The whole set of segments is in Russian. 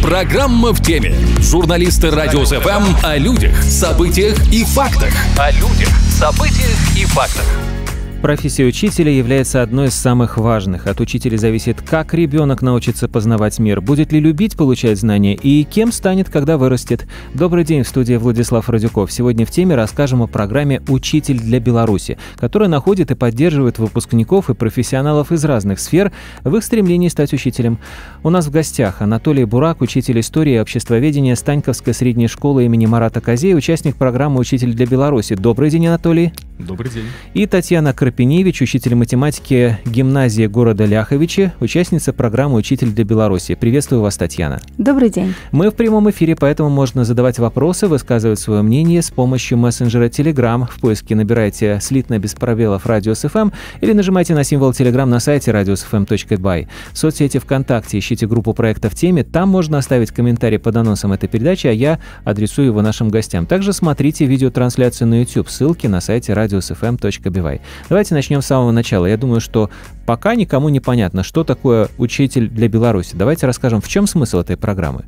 Программа в теме. Журналисты Радиус ФМ о людях, событиях и фактах. О людях, событиях и фактах. Профессия учителя является одной из самых важных. От учителя зависит, как ребенок научится познавать мир, будет ли любить получать знания и кем станет, когда вырастет. Добрый день, в студии Владислав Радюков. Сегодня в теме расскажем о программе «Учитель для Беларуси», которая находит и поддерживает выпускников и профессионалов из разных сфер в их стремлении стать учителем. У нас в гостях Анатолий Бурак, учитель истории и обществоведения Станьковской средней школы имени Марата Козея, участник программы «Учитель для Беларуси». Добрый день, Анатолий. Добрый день. И Татьяна Крапиневич, учитель математики гимназии города Ляховичи, участница программы «Учитель для Беларуси». Приветствую вас, Татьяна. Добрый день. Мы в прямом эфире, поэтому можно задавать вопросы, высказывать свое мнение с помощью мессенджера Telegram. В поиске набирайте слитно без пробелов Радиус ФМ или нажимайте на символ Telegram на сайте radiusfm.by. В соцсети ВКонтакте ищите группу проекта в теме. Там можно оставить комментарий под анонсом этой передачи, а я адресую его нашим гостям. Также смотрите видеотрансляцию на YouTube. Ссылки на сайте radiusfm.by. Давайте начнем с самого начала. Я думаю, что пока никому не понятно, что такое «Учитель для Беларуси». Давайте расскажем, в чем смысл этой программы.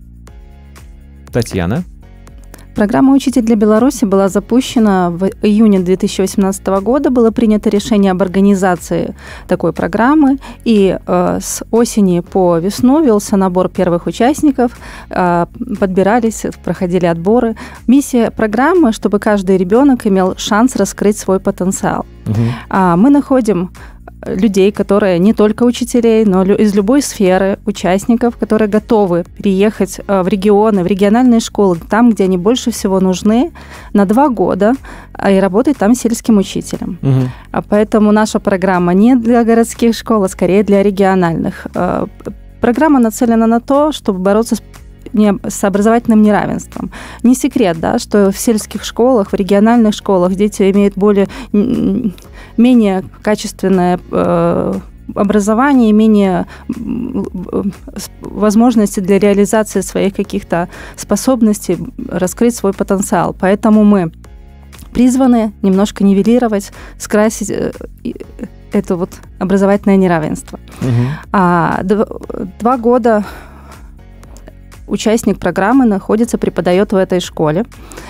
Татьяна. Программа «Учитель для Беларуси» была запущена в июне 2018 года. Было принято решение об организации такой программы. И с осени по весну велся набор первых участников. Подбирались, проходили отборы. Миссия программы, чтобы каждый ребенок имел шанс раскрыть свой потенциал. Мы находим людей, которые не только учителей, но из любой сферы, участников, которые готовы переехать в регионы, в региональные школы, там, где они больше всего нужны, на 2 года и работать там сельским учителем. Поэтому наша программа не для городских школ, а скорее для региональных. Программа нацелена на то, чтобы бороться с образовательным неравенством. Не секрет, да, что в сельских школах, в региональных школах дети имеют менее качественное образование, менее возможности для реализации своих каких-то способностей, раскрыть свой потенциал. Поэтому мы призваны немножко нивелировать, скрасить это вот образовательное неравенство. 2 года участник программы находится, преподает в этой школе.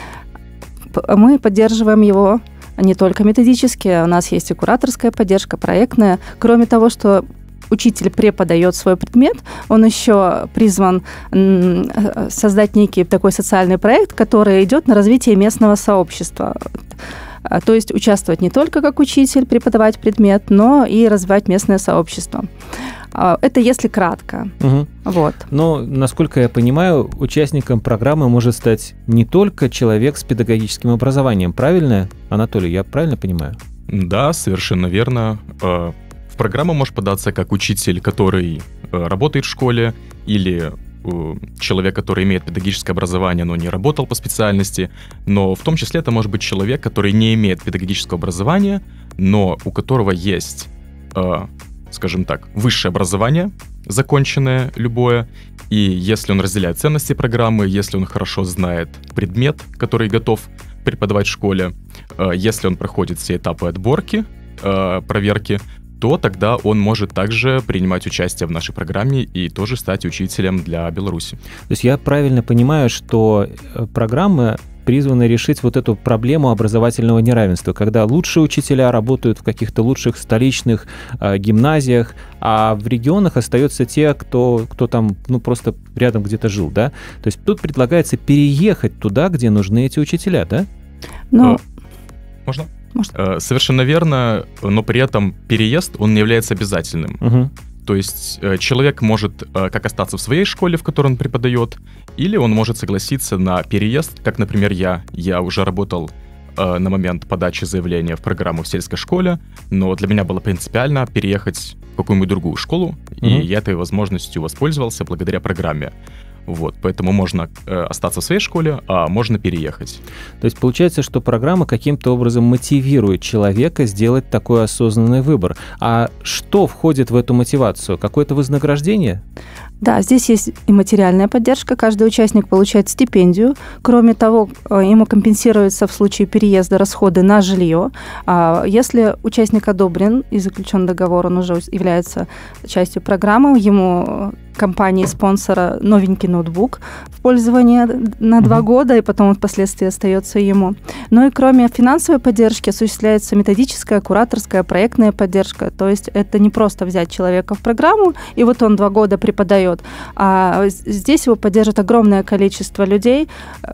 Мы поддерживаем его не только методически, у нас есть и кураторская поддержка, проектная. Кроме того, что учитель преподает свой предмет, он еще призван создать некий такой социальный проект, который идет на развитие местного сообщества. То есть участвовать не только как учитель, преподавать предмет, но и развивать местное сообщество. Это если кратко. Вот. Но, насколько я понимаю, участником программы может стать не только человек с педагогическим образованием. Правильно, Анатолий, я правильно понимаю? Да, совершенно верно. В программу может податься как учитель, который работает в школе, или человек, который имеет педагогическое образование, но не работал по специальности. Но в том числе это может быть человек, который не имеет педагогического образования, но у которого есть, скажем так, высшее образование, законченное любое, и если он разделяет ценности программы, если он хорошо знает предмет, который готов преподавать в школе, если он проходит все этапы отборки, проверки, то тогда он может также принимать участие в нашей программе и тоже стать учителем для Беларуси. То есть я правильно понимаю, что программа призваны решить вот эту проблему образовательного неравенства, когда лучшие учителя работают в каких-то лучших столичных гимназиях, а в регионах остаются те, кто там просто рядом где-то жил, да? То есть тут предлагается переехать туда, где нужны эти учителя, да? Можно? Совершенно верно, но при этом переезд, он не является обязательным. То есть человек может как остаться в своей школе, в которой он преподает, или он может согласиться на переезд, как, например, я. Я уже работал на момент подачи заявления в программу в сельской школе, но для меня было принципиально переехать в какую-нибудь другую школу, и я этой возможностью воспользовался благодаря программе. Вот, поэтому можно остаться в своей школе, а можно переехать. То есть получается, что программа каким-то образом мотивирует человека сделать такой осознанный выбор. А что входит в эту мотивацию? Какое-то вознаграждение? Да, здесь есть и материальная поддержка. Каждый участник получает стипендию. Кроме того, ему компенсируются в случае переезда расходы на жилье. Если участник одобрен и заключен договор, он уже является частью программы, ему компании-спонсора новенький ноутбук в пользование на 2 года, и потом он впоследствии остается ему. Но и кроме финансовой поддержки осуществляется методическая, кураторская, проектная поддержка. То есть это не просто взять человека в программу, и вот он 2 года преподает, а здесь его поддержит огромное количество людей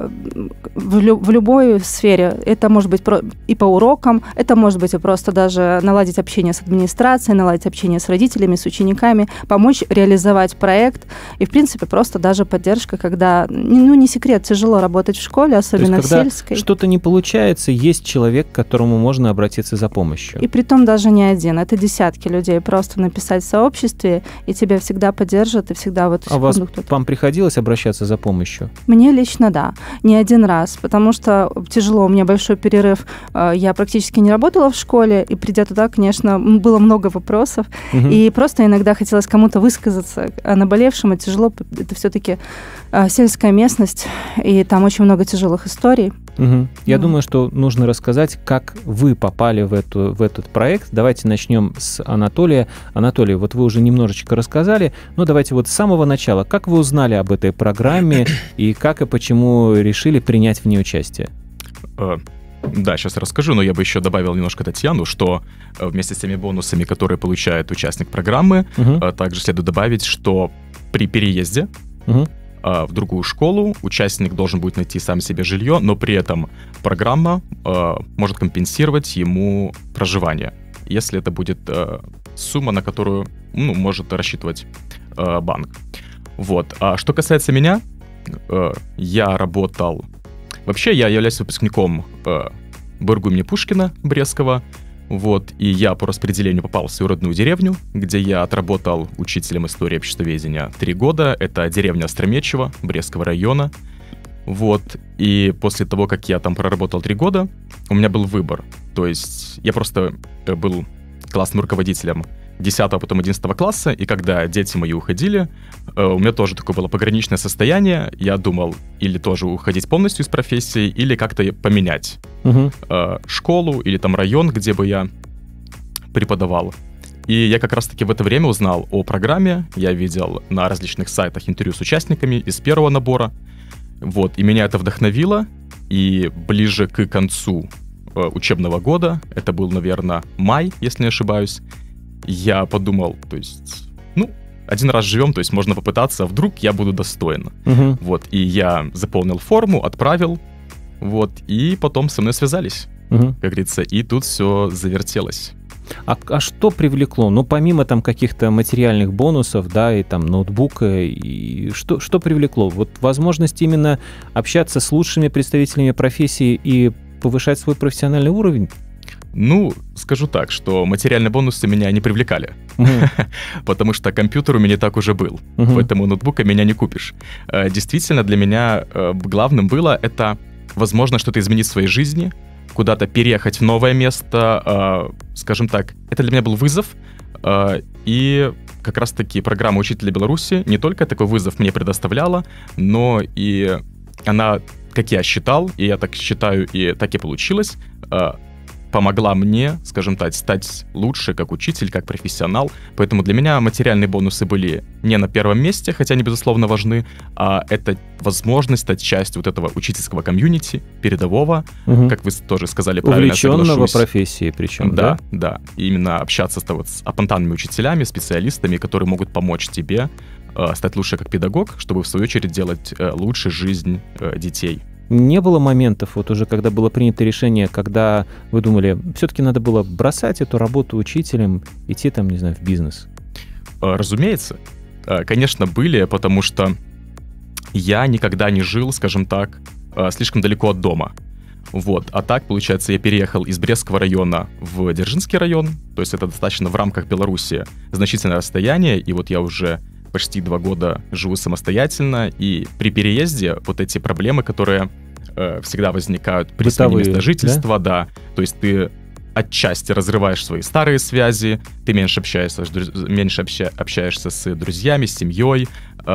в любой сфере. Это может быть и по урокам, это может быть и просто даже наладить общение с администрацией, наладить общение с родителями, с учениками, помочь реализовать проект. И, в принципе, просто даже поддержка, когда, не секрет, тяжело работать в школе, особенно в сельской. Что-то не получается, есть человек, к которому можно обратиться за помощью. И притом даже не один, это десятки людей. Просто написать в сообществе, и тебя всегда поддержат, и всегда вот... А вам приходилось обращаться за помощью? Мне лично да, не один раз, потому что тяжело, у меня большой перерыв, я практически не работала в школе, и придя туда, конечно, было много вопросов, и просто иногда хотелось кому-то высказаться о наболевшем, и тяжело, это все-таки сельская местность, и там очень много тяжелых историй. Я думаю, что нужно рассказать, как вы попали в этот проект. Давайте начнем с Анатолия. Анатолий, вот вы уже немножечко рассказали, но давайте вот с самого начала. Как вы узнали об этой программе и как и почему решили принять в ней участие? Да, сейчас расскажу, но я бы еще добавил немножко Татьяну, что вместе с теми бонусами, которые получает участник программы, также следует добавить, что при переезде в другую школу участник должен будет найти сам себе жилье, но при этом программа может компенсировать ему проживание, если это будет сумма, на которую может рассчитывать банк. Вот. А что касается меня, я работал... Вообще, я являюсь выпускником БРГУ имени Пушкина Брестского, вот, и я по распределению попал в свою родную деревню, где я отработал учителем истории обществоведения 3 года. Это деревня Остромечево Брестского района. Вот, и после того, как я там проработал 3 года, у меня был выбор. То есть я просто был классным руководителем 10, потом 11 класса, и когда дети мои уходили, у меня тоже такое было пограничное состояние. Я думал, или тоже уходить полностью из профессии, или как-то поменять школу или там район, где бы я преподавал. И я как раз-таки в это время узнал о программе. Я видел на различных сайтах интервью с участниками из первого набора. Вот, и меня это вдохновило. И ближе к концу учебного года, это был, наверное, май, если не ошибаюсь, я подумал, то есть, один раз живем, то есть можно попытаться, вдруг я буду достоин. Вот, и я заполнил форму, отправил, вот, и потом со мной связались, как говорится, и тут все завертелось. А что привлекло? Помимо там каких-то материальных бонусов, да, и там ноутбука, и что привлекло? Вот возможность именно общаться с лучшими представителями профессии и повышать свой профессиональный уровень? Скажу так, что материальные бонусы меня не привлекали, потому что компьютер у меня так уже был, поэтому ноутбука меня не купишь. Действительно, для меня главным было это возможно что-то изменить в своей жизни, куда-то переехать в новое место, скажем так, это для меня был вызов, и как раз-таки программа «Учитель Беларуси» не только такой вызов мне предоставляла, но и она, как я считал, и я так считаю, и так и получилось, помогла мне, скажем так, стать лучше как учитель, как профессионал. Поэтому для меня материальные бонусы были не на первом месте, хотя они, безусловно, важны, а это возможность стать частью вот этого учительского комьюнити, передового, как вы тоже сказали правильно, увлеченного профессией причем, да? Да. И именно общаться с опытными учителями, специалистами, которые могут помочь тебе стать лучше как педагог, чтобы, в свою очередь, делать лучше жизнь детей. Не было моментов, вот уже когда было принято решение, когда вы думали, все-таки надо было бросать эту работу учителем, идти там, не знаю, в бизнес? Разумеется. Конечно, были, потому что я никогда не жил, скажем так, слишком далеко от дома. Вот. А так, получается, я переехал из Брестского района в Дзержинский район, то есть это достаточно в рамках Беларуси значительное расстояние, и вот я уже почти 2 года живу самостоятельно, и при переезде вот эти проблемы, которые всегда возникают при смене места жительства, да, то есть ты отчасти разрываешь свои старые связи, ты меньше общаешься с друзьями, с семьей,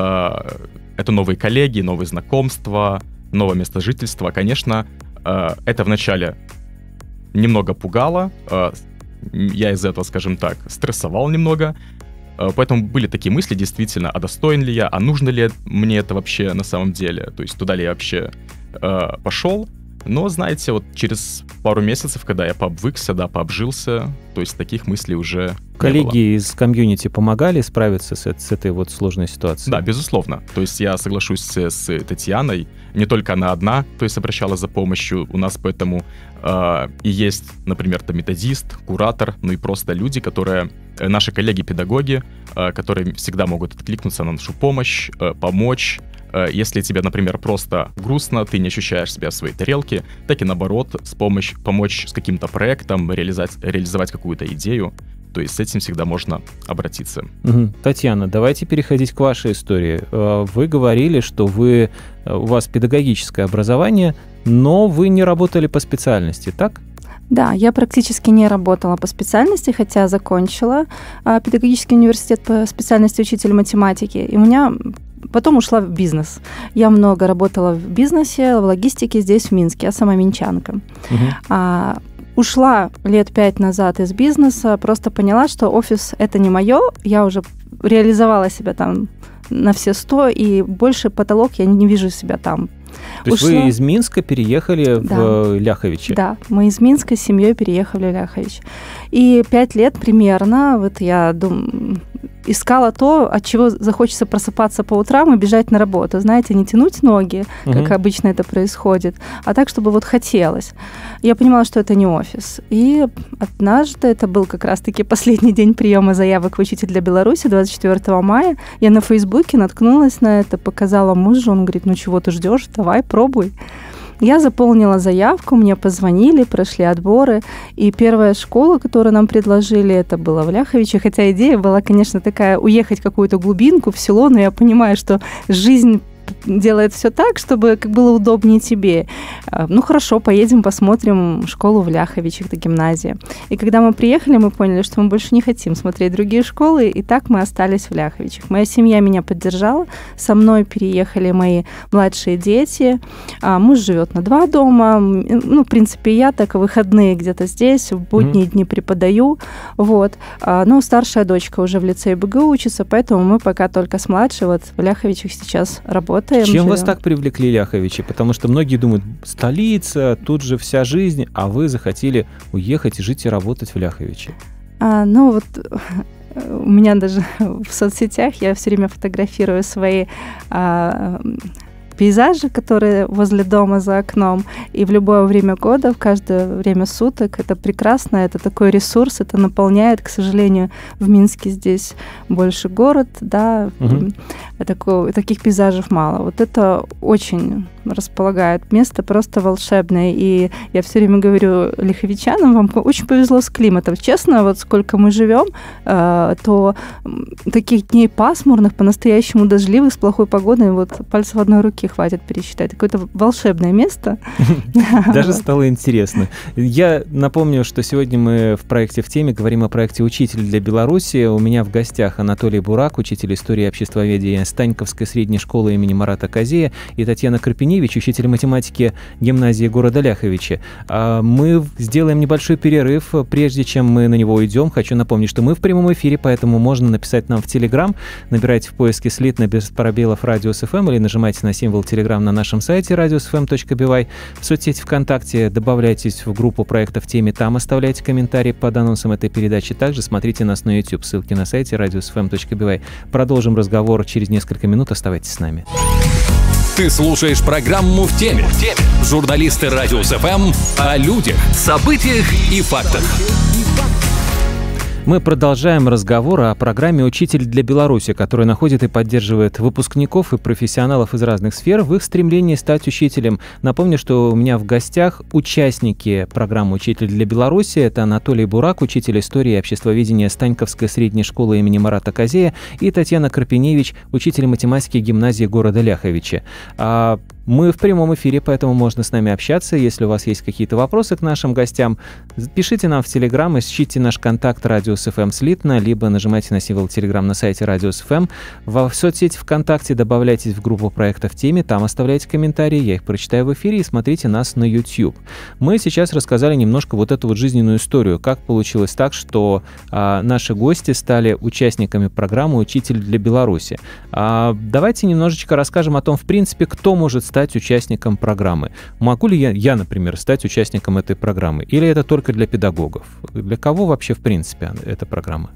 это новые коллеги, новые знакомства, новое место жительства. Конечно, это вначале немного пугало, я из-за этого, скажем так, стрессовал немного, Поэтому были такие мысли, действительно, а достоин ли я, а нужно ли мне это вообще на самом деле, то есть туда ли я вообще пошел. Но, знаете, вот через пару месяцев, когда я пообвыкся, пообжился, то есть таких мыслей уже коллеги из комьюнити помогали справиться с этой вот сложной ситуацией? Да, безусловно. То есть я соглашусь с Татьяной. Не только она одна, то есть обращалась за помощью. У нас поэтому и есть, например, там методист, куратор, ну и просто люди, которые, наши коллеги-педагоги, которые всегда могут откликнуться на нашу помощь, помочь. Если тебе, например, просто грустно, ты не ощущаешь себя в своей тарелке, так и наоборот, помочь с каким-то проектом, реализовать какую-то идею. То есть с этим всегда можно обратиться. Татьяна, давайте переходить к вашей истории. Вы говорили, что у вас педагогическое образование, но вы не работали по специальности, так? Да, я практически не работала по специальности, хотя закончила педагогический университет по специальности учитель математики. И у меня потом ушла в бизнес. Я много работала в бизнесе, в логистике здесь, в Минске. Я сама минчанка. Ушла лет 5 назад из бизнеса, просто поняла, что офис — это не мое. Я уже реализовала себя там на все 100, и больше потолок я не вижу себя там. То есть вы из Минска переехали в Ляховичи? Да, мы из Минска с семьей переехали в Ляхович. И 5 лет примерно, вот я искала то, от чего захочется просыпаться по утрам и бежать на работу. Знаете, не тянуть ноги, как обычно это происходит, а так, чтобы вот хотелось. Я понимала, что это не офис. И однажды, это был как раз-таки последний день приема заявок в «Учитель для Беларуси», 24 мая, я на Фейсбуке наткнулась на это, показала мужу, он говорит, ну чего ты ждешь, давай, пробуй. Я заполнила заявку, мне позвонили, прошли отборы, и первая школа, которую нам предложили, это была в Ляховиче, хотя идея была, конечно, такая, уехать в какую-то глубинку, в село, но я понимаю, что жизнь делает все так, чтобы как было удобнее тебе. Ну хорошо, поедем, посмотрим школу в Ляховичах, это гимназия. И когда мы приехали, мы поняли, что мы больше не хотим смотреть другие школы, и так мы остались в Ляховичах. Моя семья меня поддержала, со мной переехали мои младшие дети, муж живет на 2 дома, ну, в принципе, я так выходные где-то здесь, в будние дни преподаю, вот. Но старшая дочка уже в лицее БГУ учится, поэтому мы пока только с младшей вот в Ляховичах сейчас работаем. Чем вас так привлекли Ляховичи? Потому что многие думают, столица, тут же вся жизнь, а вы захотели уехать, жить и работать в Ляховиче. Ну вот у меня даже в соцсетях я все время фотографирую свои пейзажи, которые возле дома за окном, и в любое время года, в каждое время суток. Это прекрасно, это такой ресурс, это наполняет. К сожалению, в Минске здесь больше город, да, таких пейзажей мало. Вот это очень располагает. Место просто волшебное. И я все время говорю ляховичанам, вам очень повезло с климатом. Честно, вот сколько мы живем, то таких дней пасмурных, по-настоящему дождливых, с плохой погодой, вот пальцев одной руки хватит пересчитать. Какое-то волшебное место. Даже стало интересно. Я напомню, что сегодня мы в проекте «В теме» говорим о проекте «Учитель для Беларуси». У меня в гостях Анатолий Бурак, учитель истории и обществоведения Станьковской средней школы имени Марата Козея, и Татьяна Карпеневич, учитель математики гимназии города Ляховичи. Мы сделаем небольшой перерыв. Прежде чем мы на него уйдем, хочу напомнить, что мы в прямом эфире, поэтому можно написать нам в Telegram. Набирайте в поиске слитно без пробелов Radius.fm или нажимайте на символ Telegram на нашем сайте radiusfm.by. В соцсети ВКонтакте добавляйтесь в группу проекта «В теме», там оставляйте комментарии под анонсом этой передачи. Также смотрите нас на YouTube, ссылки на сайте radiusfm.by. Продолжим разговор через несколько минут, оставайтесь с нами. Ты слушаешь программу «В теме». Журналисты Radius FM о людях, событиях и фактах. Мы продолжаем разговор о программе «Учитель для Беларуси», которая находит и поддерживает выпускников и профессионалов из разных сфер в их стремлении стать учителем. Напомню, что у меня в гостях участники программы «Учитель для Беларуси». Это Анатолий Бурак, учитель истории и обществоведения Станьковской средней школы имени Марата Козея, и Татьяна Карпеневич, учитель математики гимназии города Ляховичи. Мы в прямом эфире, поэтому можно с нами общаться. Если у вас есть какие-то вопросы к нашим гостям, пишите нам в Telegram, ищите наш контакт Radius FM слитно, либо нажимайте на символ Telegram на сайте Radius FM. В соцсети ВКонтакте добавляйтесь в группу проекта в теме, там оставляйте комментарии, я их прочитаю в эфире, и смотрите нас на YouTube. Мы сейчас рассказали немножко вот эту вот жизненную историю, как получилось так, что наши гости стали участниками программы «Учитель для Беларуси». Давайте немножечко расскажем о том, в принципе, кто может стать участником программы. Могу ли я, например, стать участником этой программы? Или это только для педагогов? Для кого вообще, в принципе, эта программа?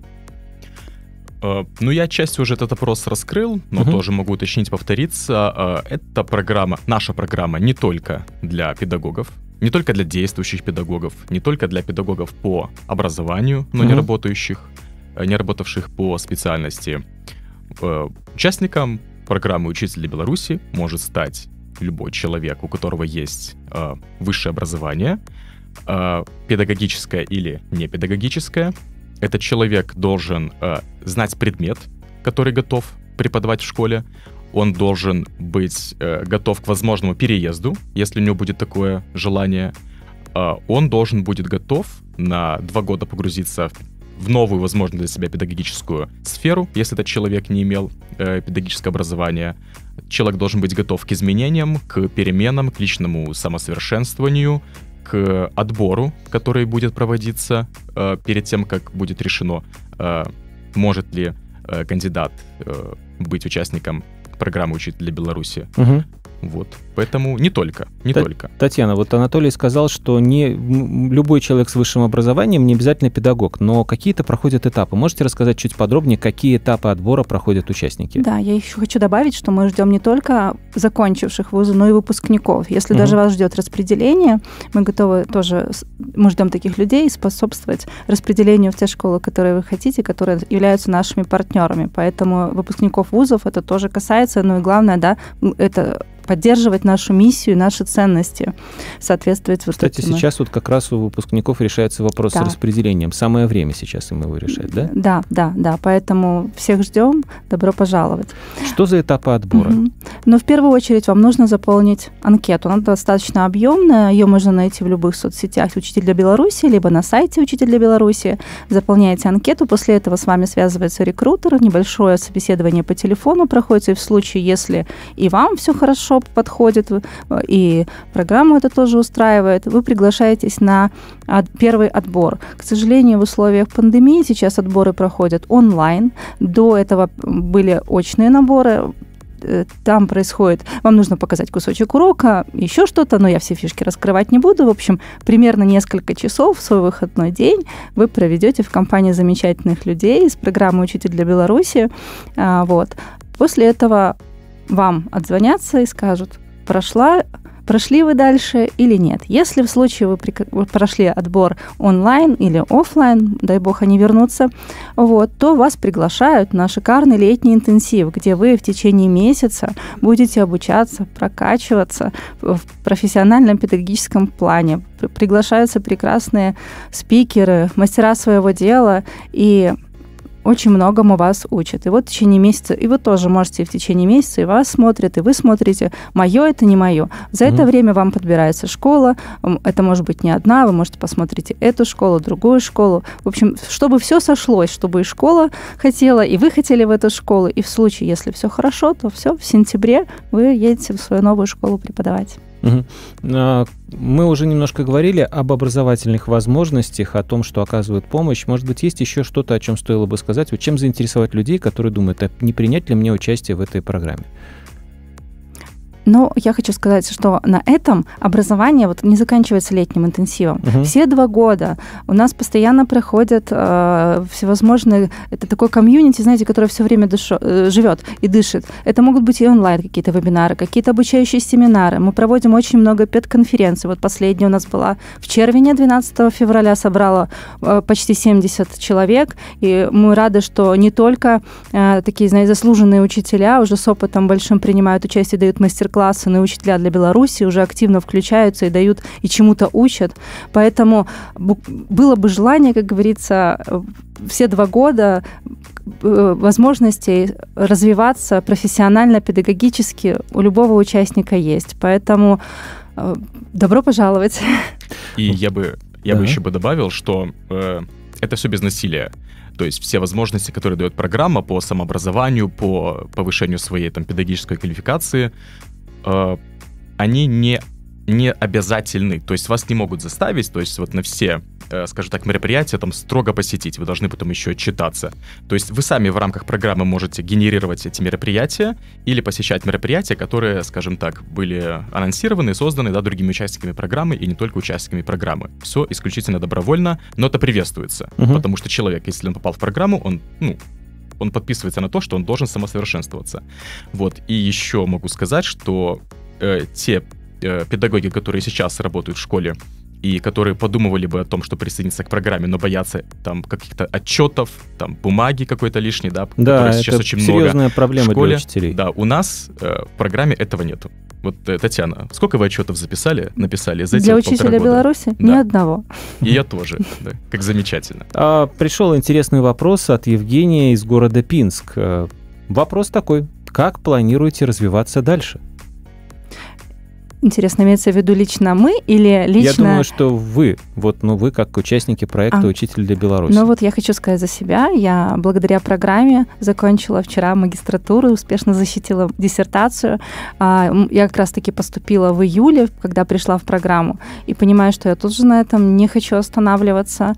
Ну, я отчасти уже этот вопрос раскрыл, но тоже могу уточнить, повториться. Эта программа, наша программа, не только для педагогов, не только для действующих педагогов, не только для педагогов по образованию, но не работавших по специальности. Участником программы «Учитель для Беларуси» может стать любой человек, у которого есть высшее образование, педагогическое или непедагогическое. Этот человек должен знать предмет, который готов преподавать в школе. Он должен быть готов к возможному переезду, если у него будет такое желание. Он должен будет готов на 2 года погрузиться в новую, возможно, для себя педагогическую сферу, если этот человек не имел педагогическое образование. Человек должен быть готов к изменениям, к переменам, к личному самосовершенствованию, к отбору, который будет проводиться перед тем, как будет решено, может ли кандидат быть участником программы «Учитель для Беларуси». Вот. Поэтому не только. Татьяна, вот Анатолий сказал, что не любой человек с высшим образованием не обязательно педагог, но какие-то проходят этапы. Можете рассказать чуть подробнее, какие этапы отбора проходят участники? Да, я еще хочу добавить, что мы ждем не только закончивших вузы, но и выпускников. Если даже вас ждет распределение, мы готовы тоже, мы ждем таких людей способствовать распределению в те школы, которые вы хотите, которые являются нашими партнерами. Поэтому выпускников вузов это тоже касается, ну и главное, да, это поддерживать нашу миссию, наши ценности, соответствовать вот этим. Кстати, сейчас вот как раз у выпускников решается вопрос с распределением. Самое время сейчас им его решать, да? Да. Поэтому всех ждем. Добро пожаловать. Что за этапы отбора? Ну, в первую очередь вам нужно заполнить анкету. Она достаточно объемная. Ее можно найти в любых соцсетях «Учитель для Беларуси», либо на сайте «Учитель для Беларуси». Заполняете анкету. После этого с вами связывается рекрутер. Небольшое собеседование по телефону проходит. И в случае, если и вам все хорошо подходит, и программу это тоже устраивает, вы приглашаетесь на первый отбор. К сожалению, в условиях пандемии сейчас отборы проходят онлайн. До этого были очные наборы. Там происходит, вам нужно показать кусочек урока, еще что-то, но я все фишки раскрывать не буду. В общем, примерно несколько часов в свой выходной день вы проведете в компании замечательных людей с программой «Учитель для Беларуси». Вот. После этого вам отзвонятся и скажут, прошли вы дальше или нет. Если в случае вы прошли отбор онлайн или офлайн, дай бог они вернутся, вот, то вас приглашают на шикарный летний интенсив, где вы в течение месяца будете обучаться, прокачиваться в профессиональном педагогическом плане. Приглашаются прекрасные спикеры, мастера своего дела, и очень многому вас учат. И вот в течение месяца, и вы тоже можете в течение месяца, и вас смотрят, и вы смотрите, мое это не мое. За это время вам подбирается школа, это может быть не одна, вы можете посмотреть эту школу, другую школу. В общем, чтобы все сошлось, чтобы и школа хотела, и вы хотели в эту школу, и в случае, если все хорошо, то все, в сентябре вы едете в свою новую школу преподавать. Мы уже немножко говорили об образовательных возможностях, о том, что оказывают помощь. Может быть, есть еще что-то, о чем стоило бы сказать? Вот чем заинтересовать людей, которые думают, а не принять ли мне участие в этой программе? Но я хочу сказать, что на этом образование вот не заканчивается летним интенсивом. Все 2 года у нас постоянно проходят всевозможные... Это такой комьюнити, знаете, который все время живет и дышит. Это могут быть и онлайн какие-то вебинары, какие-то обучающие семинары. Мы проводим очень много педконференций. Вот последняя у нас была в Червине, 12 февраля, собрала почти 70 человек. И мы рады, что не только такие, знаете, заслуженные учителя уже с опытом большим принимают участие, дают мастер-классы, классы, но и учителя для Беларуси уже активно включаются и дают, и чему-то учат. Поэтому было бы желание, как говорится, все 2 года возможностей развиваться профессионально, педагогически у любого участника есть. Поэтому добро пожаловать. И я бы еще добавил, что это все без насилия. То есть все возможности, которые дает программа по самообразованию, по повышению своей педагогической квалификации, они не обязательны. То есть вас не могут заставить, то есть вот на все, скажем так, мероприятия строго посетить. Вы должны потом еще отчитаться. То есть вы сами в рамках программы можете генерировать эти мероприятия или посещать мероприятия, которые, скажем так, были анонсированы и созданы другими участниками программы и не только участниками программы. Все исключительно добровольно, но это приветствуется. Потому что человек, если он попал в программу, он подписывается на то, что он должен самосовершенствоваться. Вот. И еще могу сказать, что те педагоги, которые сейчас работают в школе и которые подумывали бы о том, что присоединиться к программе, но боятся каких-то отчетов, бумаги какой-то лишней, которой сейчас очень много. Серьезная проблема в школе. Для учителей. Да, у нас в программе этого нету. Вот, Татьяна, сколько вы отчетов написали за эти для учителя Беларуси? Да. Ни одного. И я тоже, как замечательно. Пришел интересный вопрос от Евгения из города Пинск. Вопрос такой: как планируете развиваться дальше? Интересно, имеется в виду лично мы или лично... Я думаю, что вы, вы как участники проекта «Учитель для Беларуси». Я хочу сказать за себя. Я благодаря программе закончила вчера магистратуру, успешно защитила диссертацию. Я как раз-таки поступила в июле, когда пришла в программу, и понимаю, что я тут же на этом не хочу останавливаться.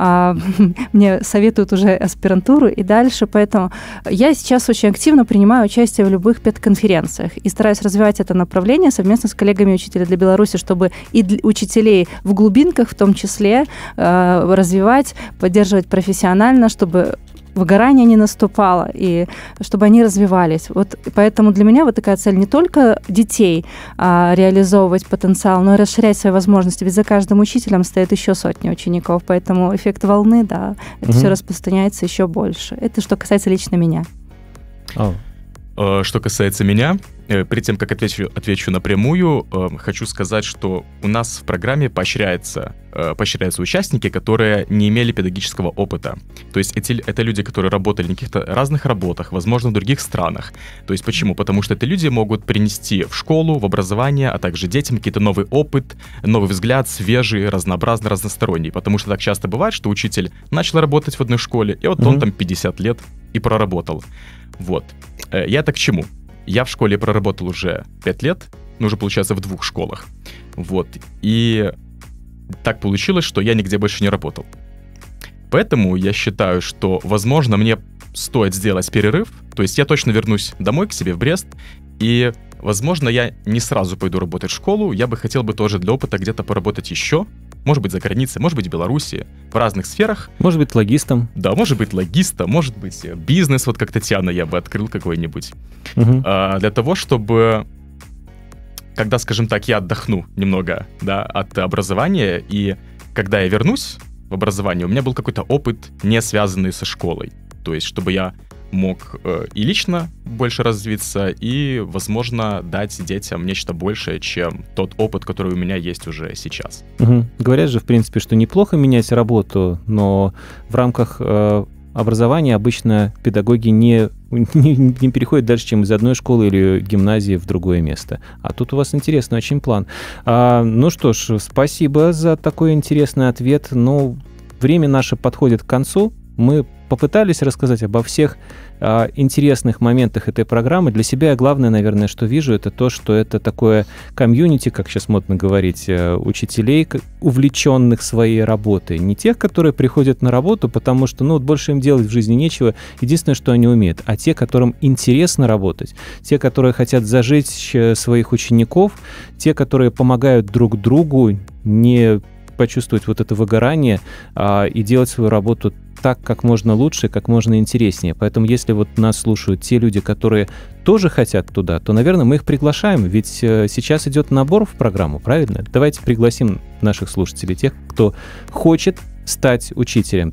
Мне советуют уже аспирантуру и дальше, поэтому я сейчас очень активно принимаю участие в любых педконференциях и стараюсь развивать это направление совместно с коллегами «Учителя для Беларуси», чтобы и учителей в глубинках в том числе развивать, поддерживать профессионально, чтобы выгорание не наступало, и чтобы они развивались. Поэтому для меня такая цель не только детей реализовывать потенциал, но и расширять свои возможности. Ведь за каждым учителем стоит еще сотни учеников, поэтому эффект волны, это все распространяется еще больше. Это что касается лично меня. Что касается меня, перед тем, как отвечу напрямую, хочу сказать, что у нас в программе поощряются участники, которые не имели педагогического опыта. То есть это люди, которые работали на каких-то разных работах, возможно, в других странах. То есть почему? Потому что эти люди могут принести в школу, в образование, а также детям какие-то новый опыт, новый взгляд, свежий, разнообразный, разносторонний. Потому что так часто бывает, что учитель начал работать в одной школе, и он 50 лет и проработал. Вот. Я-то к чему? Я в школе проработал уже 5 лет, уже, получается, в 2 школах. Вот. И так получилось, что я нигде больше не работал. Поэтому я считаю, что, возможно, мне стоит сделать перерыв. То есть я точно вернусь домой к себе в Брест. И, возможно, я не сразу пойду работать в школу. Я бы хотел тоже для опыта где-то поработать еще. Может быть, за границей, может быть, в Беларуси, в разных сферах. Может быть, логистом. Да, может быть, логистом, может быть, бизнес, как Татьяна, я бы открыл какой-нибудь. Для того, чтобы, когда, скажем так, я отдохну немного, от образования, и когда я вернусь в образование, у меня был какой-то опыт, не связанный со школой. То есть, чтобы я мог и лично больше развиться, и, возможно, дать детям нечто большее, чем тот опыт, который у меня есть уже сейчас. Говорят же, в принципе, что неплохо менять работу, но в рамках образования обычно педагоги не переходят дальше, чем из одной школы или гимназии в другое место. А тут у вас интересный очень план. Ну что ж, спасибо за такой интересный ответ. Время наше подходит к концу. Мы попытались рассказать обо всех интересных моментах этой программы. Для себя главное, наверное, что вижу, это то, что это такое комьюнити, как сейчас модно говорить, учителей, увлеченных своей работой. Не тех, которые приходят на работу, потому что больше им делать в жизни нечего, единственное, что они умеют, а те, которым интересно работать, те, которые хотят зажечь своих учеников, те, которые помогают друг другу не почувствовать это выгорание и делать свою работу так, как можно лучше, как можно интереснее. Поэтому если нас слушают те люди, которые тоже хотят туда, то, наверное, мы их приглашаем, ведь сейчас идет набор в программу, правильно? Давайте пригласим наших слушателей, тех, кто хочет стать учителем.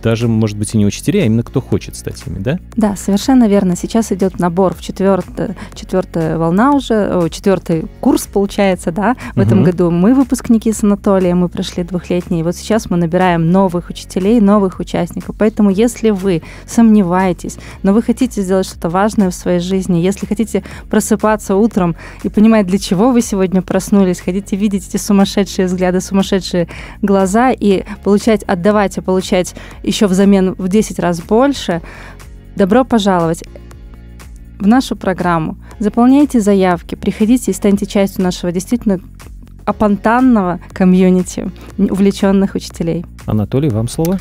даже, может быть, и не учителей, а именно кто хочет стать ими, да? Да, совершенно верно. Сейчас идет набор в четвертая волна уже, четвертый курс получается, да. В этом году мы выпускники с Анатолием, мы прошли 2-летний, и вот сейчас мы набираем новых учителей, новых участников. Поэтому если вы сомневаетесь, но вы хотите сделать что-то важное в своей жизни, если хотите просыпаться утром и понимать, для чего вы сегодня проснулись, хотите видеть эти сумасшедшие взгляды, сумасшедшие глаза и отдавать и получать еще взамен в 10 раз больше, добро пожаловать в нашу программу. Заполняйте заявки, приходите и станьте частью нашего действительно апантанного комьюнити увлеченных учителей. Анатолий, вам слово?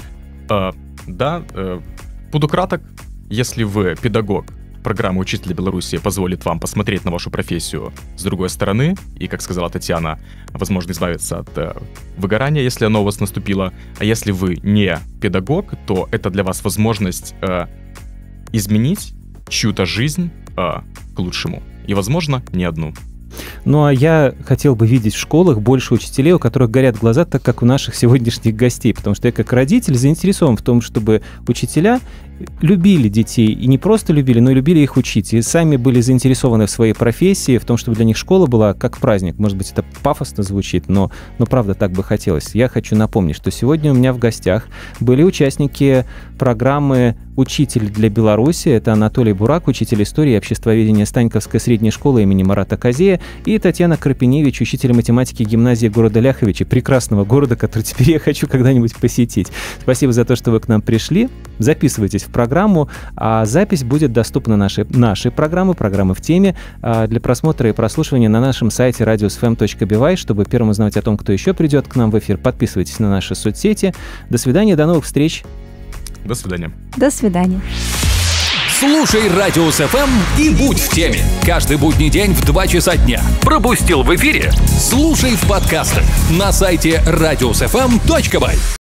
Буду краток. Если вы педагог, программа «Учитель Беларуси» позволит вам посмотреть на вашу профессию с другой стороны и, как сказала Татьяна, возможно, избавиться от выгорания, если оно у вас наступило. А если вы не педагог, то это для вас возможность изменить чью-то жизнь к лучшему. И, возможно, не одну. Ну, а я хотел бы видеть в школах больше учителей, у которых горят глаза, так как у наших сегодняшних гостей, потому что я как родитель заинтересован в том, чтобы учителя любили детей, и не просто любили, но и любили их учить, и сами были заинтересованы в своей профессии, в том, чтобы для них школа была как праздник. Может быть, это пафосно звучит, но правда так бы хотелось. Я хочу напомнить, что сегодня у меня в гостях были участники программы «Учитель для Беларуси». Это Анатолий Бурак, учитель истории и обществоведения Станьковской средней школы имени Марата Козея, и Татьяна Крапиневич, учитель математики гимназии города Ляховичи, прекрасного города, который теперь я хочу когда-нибудь посетить. Спасибо за то, что вы к нам пришли. Записывайтесь в программу, а запись будет доступна нашей программы в теме для просмотра и прослушивания на нашем сайте radiosfm.by. Чтобы первым узнавать о том, кто еще придет к нам в эфир, подписывайтесь на наши соцсети. До свидания, до новых встреч. До свидания. До свидания. Слушай Радиус ФМ и будь в теме. Каждый будний день в 2 часа дня. Пропустил в эфире? Слушай в подкастах на сайте radiusfm.by.